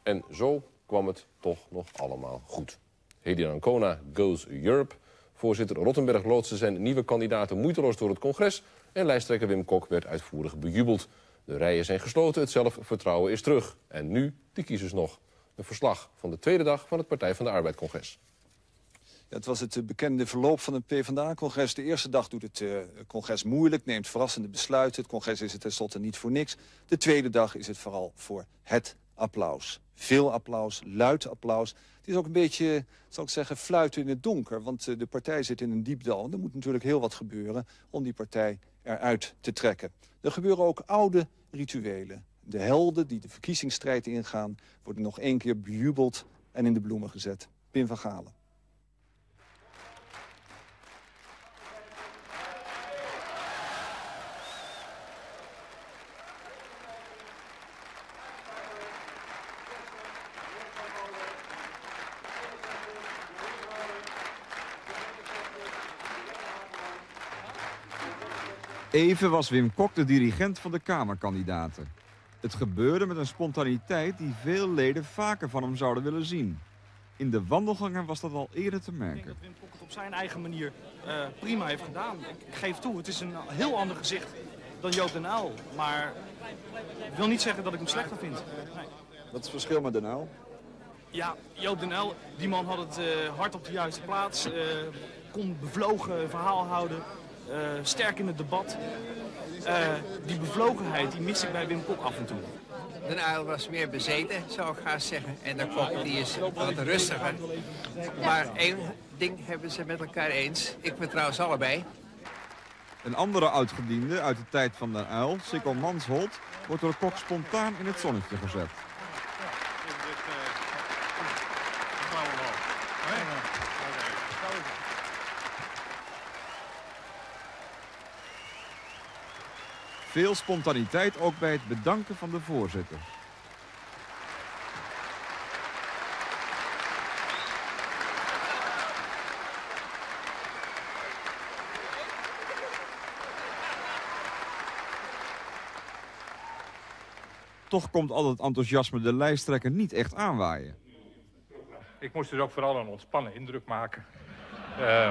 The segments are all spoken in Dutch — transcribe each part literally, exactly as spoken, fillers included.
En zo kwam het toch nog allemaal goed. Hedy Ancona goes Europe. Voorzitter Rottenberg loodste zijn nieuwe kandidaten moeiteloos door het congres. En lijsttrekker Wim Kok werd uitvoerig bejubeld. De rijen zijn gesloten, het zelfvertrouwen is terug. En nu de kiezers nog. Een verslag van de tweede dag van het Partij van de Arbeid-congres. Het was het bekende verloop van het PvdA-congres. De eerste dag doet het uh, congres moeilijk, neemt verrassende besluiten. Het congres is het tenslotte niet voor niks. De tweede dag is het vooral voor het applaus. Veel applaus, luid applaus. Het is ook een beetje, zal ik zeggen, fluiten in het donker. Want uh, de partij zit in een diep dal. Er moet natuurlijk heel wat gebeuren om die partij eruit te trekken. Er gebeuren ook oude rituelen. De helden die de verkiezingsstrijd ingaan worden nog één keer bejubeld en in de bloemen gezet. Pim van Galen. Even was Wim Kok de dirigent van de Kamerkandidaten. Het gebeurde met een spontaniteit die veel leden vaker van hem zouden willen zien. In de wandelgangen was dat al eerder te merken. Ik denk dat Wim Kok het op zijn eigen manier uh, prima heeft gedaan. Ik, ik geef toe, het is een heel ander gezicht dan Joop den Uyl. Maar ik wil niet zeggen dat ik hem slechter vind. Nee. Wat is het verschil met den Uyl? Ja, Joop den Uyl, die man had het uh, hard op de juiste plaats. Uh, kon bevlogen verhaal houden. Uh, sterk in het debat. Uh, die bevlogenheid die mis ik bij Wim Kok af en toe. Den Uyl was meer bezeten, zou ik gaan zeggen. En de Kok die is wat rustiger. Maar één ding hebben ze met elkaar eens. Ik vertrouw ze allebei. Een andere oudgediende uit de tijd van den Uyl, Sikkel Mansholt, wordt door Kok spontaan in het zonnetje gezet. Veel spontaniteit ook bij het bedanken van de voorzitter. Toch komt al het enthousiasme de lijsttrekker niet echt aanwaaien. Ik moest dus ook vooral een ontspannen indruk maken. Uh, uh.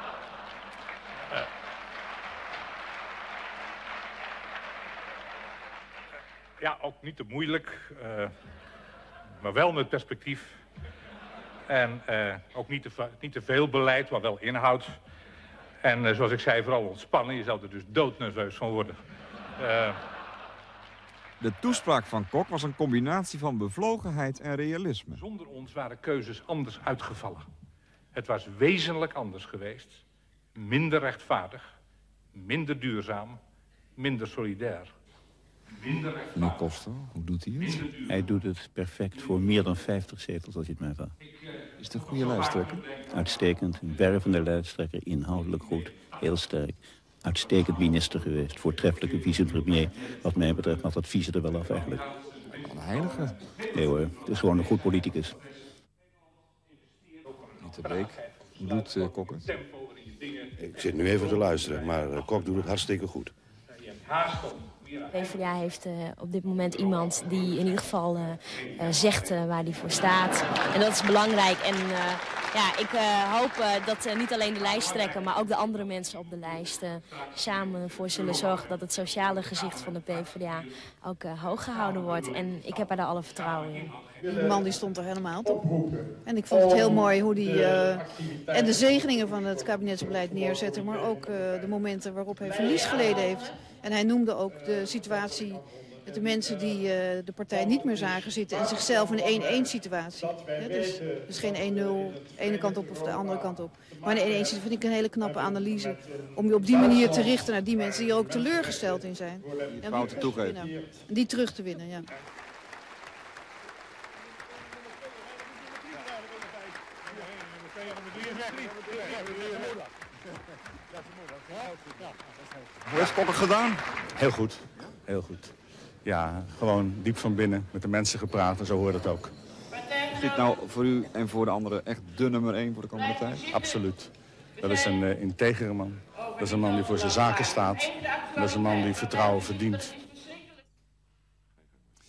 Ja, ook niet te moeilijk, uh, maar wel met perspectief. En uh, ook niet te, niet te veel beleid, maar wel inhoud. En uh, zoals ik zei, vooral ontspannen. Je zou er dus doodnerveus van worden. Uh... De toespraak van Kok was een combinatie van bevlogenheid en realisme. Zonder ons waren keuzes anders uitgevallen. Het was wezenlijk anders geweest. Minder rechtvaardig, minder duurzaam, minder solidair. Meneer Koster, hoe doet hij het? Hij doet het perfect voor meer dan vijftig zetels, als je het mij vraagt. Is het een goede lijsttrekker? Uitstekend, een wervende lijsttrekker, inhoudelijk goed, heel sterk. Uitstekend minister geweest, voortreffelijke vicepremier. Wat mij betreft mag dat vice er wel af eigenlijk. Een heilige. Nee hoor, het is gewoon een goed politicus. Niet te Beek, hoe doet uh, Kok het? Ik zit nu even te luisteren, maar uh, Kok doet het hartstikke goed. PvdA heeft uh, op dit moment iemand die in ieder geval uh, uh, zegt uh, waar hij voor staat. En dat is belangrijk. En uh, ja, ik uh, hoop uh, dat uh, niet alleen de lijsttrekker, maar ook de andere mensen op de lijst uh, samen ervoor zullen zorgen dat het sociale gezicht van de PvdA ook uh, hoog gehouden wordt. En ik heb er daar alle vertrouwen in. Die man die stond er helemaal op. En ik vond het heel mooi hoe die uh, en de zegeningen van het kabinetsbeleid neerzette, maar ook uh, de momenten waarop hij verlies geleden heeft. En hij noemde ook de situatie met de mensen die uh, de partij niet meer zagen zitten en zichzelf in een één-één situatie. Ja, dus, dus geen één nul, de ene kant op of de andere kant op. Maar een één-één situatie vind ik een hele knappe analyse om je op die manier te richten naar die mensen die er ook teleurgesteld in zijn. Die fouten toegeven. En die terug te winnen, ja. Hoe heeft Kok het gedaan? Heel goed, heel goed. Ja, gewoon diep van binnen met de mensen gepraat en zo hoort het ook. Is dit nou voor u en voor de anderen echt de nummer één voor de komende tijd? Absoluut. Dat is een uh, integere man. Dat is een man die voor zijn zaken staat. Dat is een man die vertrouwen verdient.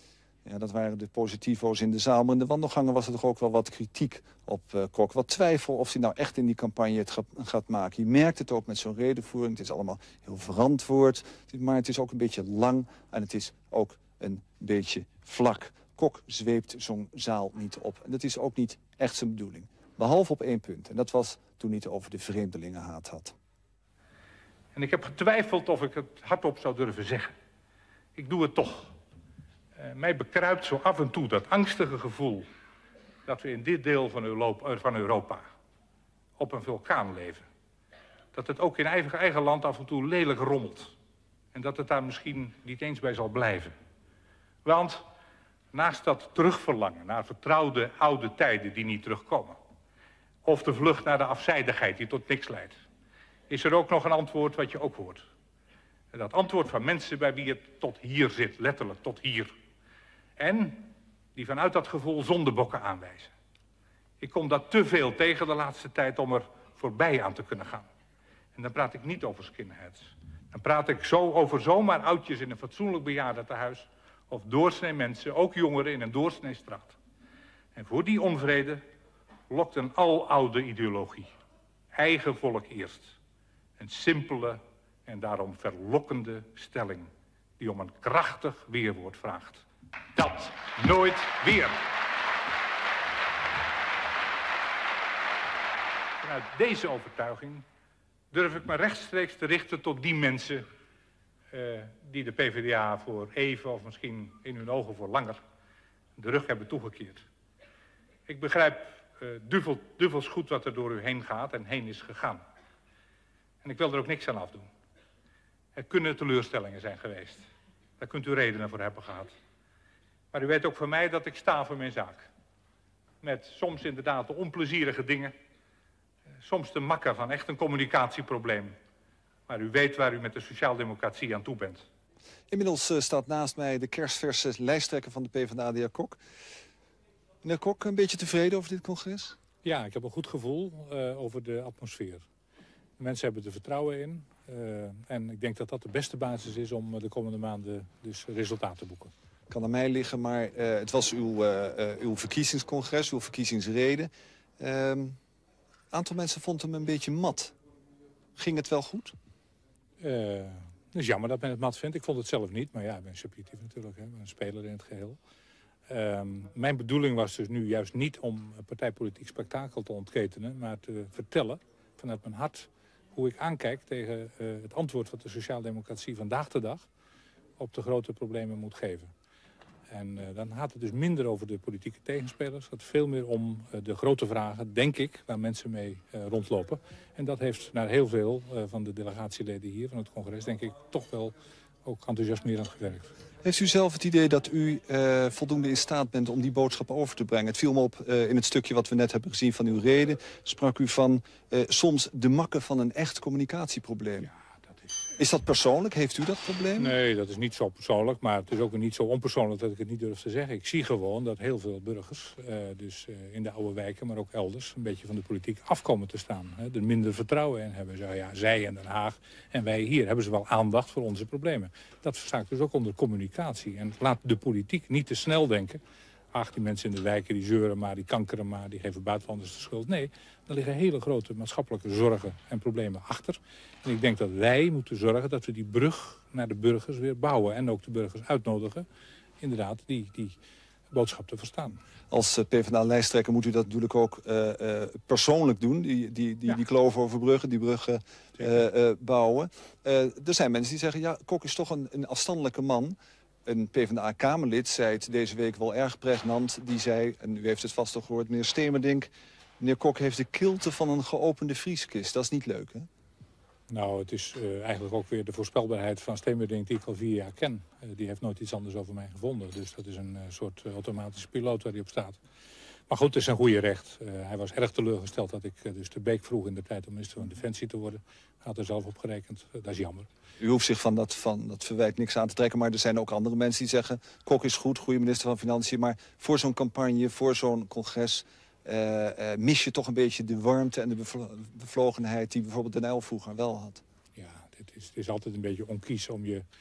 Ja, dat waren de positivo's in de zaal. Maar in de wandelgangen was er toch ook wel wat kritiek op uh, Kok. Wat twijfel of hij nou echt in die campagne het gaat, gaat maken. Je merkt het ook met zo'n redenvoering. Het is allemaal heel verantwoord. Maar het is ook een beetje lang. En het is ook een beetje vlak. Kok zweept zo'n zaal niet op. En dat is ook niet echt zijn bedoeling. Behalve op één punt. En dat was toen hij het over de vreemdelingenhaat had. En ik heb getwijfeld of ik het hardop zou durven zeggen. Ik doe het toch. Uh, mij bekruipt zo af en toe dat angstige gevoel dat we in dit deel van Europa, van Europa op een vulkaan leven. Dat het ook in eigen, eigen land af en toe lelijk rommelt. En dat het daar misschien niet eens bij zal blijven. Want naast dat terugverlangen naar vertrouwde oude tijden die niet terugkomen, of de vlucht naar de afzijdigheid die tot niks leidt, is er ook nog een antwoord wat je ook hoort. En dat antwoord van mensen bij wie het tot hier zit, letterlijk tot hier. En die vanuit dat gevoel zondebokken aanwijzen. Ik kom dat te veel tegen de laatste tijd om er voorbij aan te kunnen gaan. En dan praat ik niet over skinheads. Dan praat ik zo over zomaar oudjes in een fatsoenlijk bejaardentehuis, of doorsnee mensen, ook jongeren in een doorsneestraat. En voor die onvrede lokt een aloude ideologie. Eigen volk eerst. Een simpele en daarom verlokkende stelling die om een krachtig weerwoord vraagt. Dat nooit weer. Vanuit deze overtuiging durf ik me rechtstreeks te richten tot die mensen uh, die de PvdA voor even of misschien in hun ogen voor langer de rug hebben toegekeerd. Ik begrijp uh, duvel, duvels goed wat er door u heen gaat en heen is gegaan. En ik wil er ook niks aan afdoen. Er kunnen teleurstellingen zijn geweest. Daar kunt u redenen voor hebben gehad. Maar u weet ook van mij dat ik sta voor mijn zaak. Met soms inderdaad de onplezierige dingen. Soms de makken van echt een communicatieprobleem. Maar u weet waar u met de sociaaldemocratie aan toe bent. Inmiddels uh, staat naast mij de kerstverse lijsttrekker van de PvdA, de heer Kok. Meneer Kok, een beetje tevreden over dit congres? Ja, ik heb een goed gevoel uh, over de atmosfeer. De mensen hebben er vertrouwen in. Uh, en ik denk dat dat de beste basis is om de komende maanden dus resultaten te boeken. Kan aan mij liggen, maar uh, het was uw, uh, uh, uw verkiezingscongres, uw verkiezingsreden. Een uh, aantal mensen vond hem een beetje mat. Ging het wel goed? Uh, het is jammer dat men het mat vindt. Ik vond het zelf niet, maar ja, ik ben subjectief natuurlijk. Hè. Ik ben een speler in het geheel. Uh, mijn bedoeling was dus nu juist niet om een partijpolitiek spektakel te ontketenen, maar te vertellen vanuit mijn hart hoe ik aankijk tegen uh, het antwoord wat de sociaaldemocratie vandaag de dag op de grote problemen moet geven. En uh, dan gaat het dus minder over de politieke tegenspelers. Het gaat veel meer om uh, de grote vragen, denk ik, waar mensen mee uh, rondlopen. En dat heeft naar heel veel uh, van de delegatieleden hier van het congres, denk ik, toch wel ook enthousiasmerend gewerkt. Heeft u zelf het idee dat u uh, voldoende in staat bent om die boodschap over te brengen? Het viel me op uh, in het stukje wat we net hebben gezien van uw reden. Sprak u van uh, soms de makken van een echt communicatieprobleem. Ja, dat is... is dat persoonlijk? Heeft u dat probleem? Nee, dat is niet zo persoonlijk. Maar het is ook niet zo onpersoonlijk dat ik het niet durf te zeggen. Ik zie gewoon dat heel veel burgers, uh, dus uh, in de oude wijken, maar ook elders, een beetje van de politiek afkomen te staan. Hè, er minder vertrouwen in hebben. Zo, ja, zij in Den Haag en wij hier hebben ze wel aandacht voor onze problemen. Dat verstaat dus ook onder communicatie. En laat de politiek niet te snel denken. Ach, die mensen in de wijken die zeuren maar, die kankeren maar, die geven buitenlanders de schuld. Nee, er liggen hele grote maatschappelijke zorgen en problemen achter. En ik denk dat wij moeten zorgen dat we die brug naar de burgers weer bouwen. En ook de burgers uitnodigen, inderdaad, die, die boodschap te verstaan. Als PvdA-lijsttrekker moet u dat natuurlijk ook uh, uh, persoonlijk doen. Die, die, die, ja. die kloof overbruggen, die bruggen uh, uh, bouwen. Uh, er zijn mensen die zeggen, ja, Kok is toch een, een afstandelijke man. Een PvdA-Kamerlid zei het deze week wel erg pregnant. Die zei, en u heeft het vast al gehoord, meneer Stemerdink, meneer Kok heeft de kilte van een geopende vrieskist. Dat is niet leuk, hè? Nou, het is uh, eigenlijk ook weer de voorspelbaarheid van Stemerdink die ik al vier jaar ken. Uh, die heeft nooit iets anders over mij gevonden. Dus dat is een uh, soort uh, automatische piloot waar hij op staat. Maar goed, het is een goede recht. Uh, hij was erg teleurgesteld dat ik uh, dus de Beek vroeg in de tijd om minister van Defensie te worden. Hij had er zelf op gerekend. Uh, dat is jammer. U hoeft zich van dat, van dat verwijt niks aan te trekken. Maar er zijn ook andere mensen die zeggen, Kok is goed, goede minister van Financiën. Maar voor zo'n campagne, voor zo'n congres, Uh, uh, mis je toch een beetje de warmte en de bevlo bevlogenheid die bijvoorbeeld Den Uyl vroeger wel had. Ja, het is, het is altijd een beetje onkies om je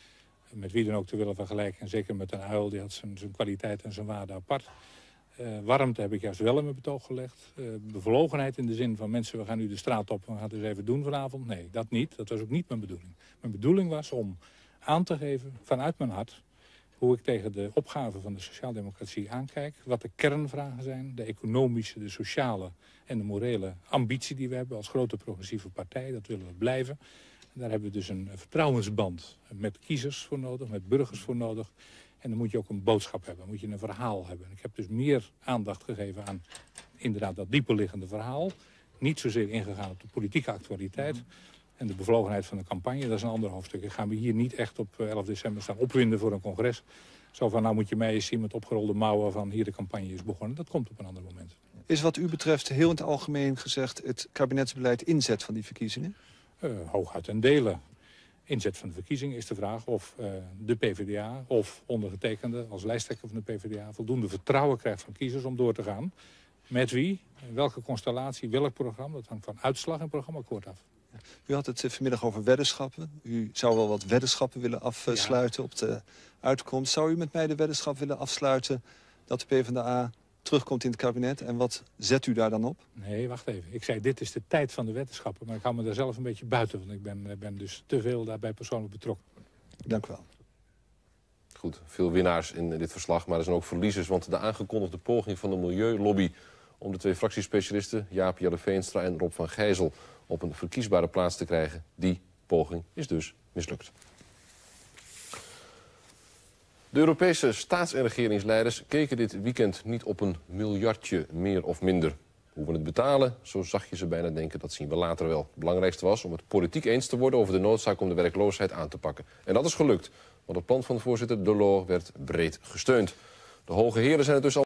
met wie dan ook te willen vergelijken. En zeker met een uil, die had zijn, zijn kwaliteit en zijn waarde apart. Uh, warmte heb ik juist wel in mijn betoog gelegd. Uh, bevlogenheid in de zin van mensen, we gaan nu de straat op, we gaan het eens even doen vanavond. Nee, dat niet. Dat was ook niet mijn bedoeling. Mijn bedoeling was om aan te geven vanuit mijn hart hoe ik tegen de opgave van de sociaaldemocratie aankijk. Wat de kernvragen zijn, de economische, de sociale en de morele ambitie die we hebben als grote progressieve partij. Dat willen we blijven. En daar hebben we dus een vertrouwensband met kiezers voor nodig, met burgers voor nodig. En dan moet je ook een boodschap hebben, moet je een verhaal hebben. Ik heb dus meer aandacht gegeven aan inderdaad dat dieperliggende verhaal. Niet zozeer ingegaan op de politieke actualiteit en de bevlogenheid van de campagne. Dat is een ander hoofdstuk. Ik ga me hier niet echt op elf december staan opwinden voor een congres. Zo van, nou moet je mij eens zien met opgerolde mouwen van hier de campagne is begonnen. Dat komt op een ander moment. Is wat u betreft heel in het algemeen gezegd het kabinetsbeleid inzet van die verkiezingen? Uh, hooguit en delen. Inzet van de verkiezingen is de vraag of uh, de PvdA of ondergetekende als lijsttrekker van de PvdA voldoende vertrouwen krijgt van kiezers om door te gaan. Met wie, welke constellatie, welk programma, dat hangt van uitslag en programmaakkoord af. U had het vanmiddag over weddenschappen. U zou wel wat weddenschappen willen afsluiten ja. op de uitkomst. Zou u met mij de weddenschap willen afsluiten dat de PvdA terugkomt in het kabinet? En wat zet u daar dan op? Nee, wacht even. Ik zei, dit is de tijd van de weddenschappen. Maar ik hou me daar zelf een beetje buiten. Want ik ben, ben dus te veel daarbij persoonlijk betrokken. Dank u wel. Goed, veel winnaars in dit verslag. Maar er zijn ook verliezers. Want de aangekondigde poging van de milieulobby om de twee fractiespecialisten, Jaap Jelle Veenstra en Rob van Gijzel, op een verkiesbare plaats te krijgen, die poging is dus mislukt. De Europese staats- en regeringsleiders keken dit weekend niet op een miljardje meer of minder. Hoe we het betalen, zo zag je ze bijna denken, dat zien we later wel. Het belangrijkste was om het politiek eens te worden over de noodzaak om de werkloosheid aan te pakken. En dat is gelukt, want het plan van voorzitter Delors werd breed gesteund. De hoge heren zijn het dus al